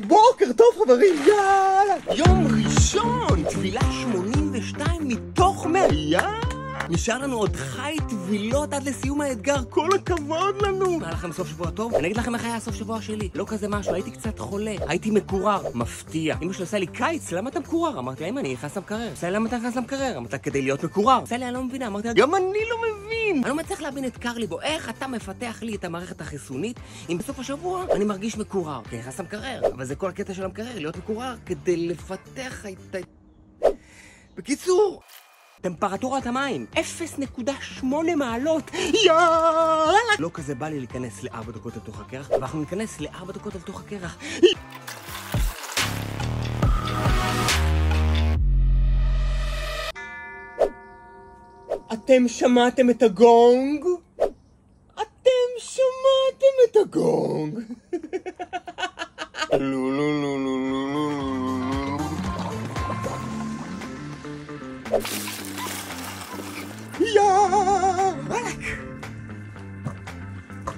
בוקר טוב חברים, יאללה! יום ראשון, תפילה 82 מתוך 100, נשאר לנו עוד חי טבילות עד לסיום האתגר, כל הכבוד לנו! היה לכם סוף שבוע טוב? אני אגיד לכם איך היה הסוף שבוע שלי. לא כזה משהו, הייתי קצת חולה, הייתי מקורר, מפתיע. אמא שלי עושה לי קיץ, למה אתה מקורר? אמרתי לה, אמא, אני נכנס למקרר. עושה לי, למה אתה נכנס למקרר? אמרתי לה, כדי להיות מקורר. עושה לי, אני לא מבינה. אמרתי לה, גם אני לא מבין. אני לא מצליח להבין את קרליבו, איך אתה מפתח לי את המערכת החיסונית אם בסוף השבוע אני מרגיש מקורר, כי נכנס למקרר. אבל זה כל הקטע של המקרר, להיות מקורר כדי לפתח את... בקיצור, טמפרטורת המים 0.8 מעלות, יאללה! לא כזה בא לי להיכנס ל4 דקות אל תוך הקרח, אבל אנחנו ניכנס ל4 דקות אל תוך הקרח. אתם שמעתם את הגונג? אתם שמעתם את הגונג? לא לא לא לא לא לא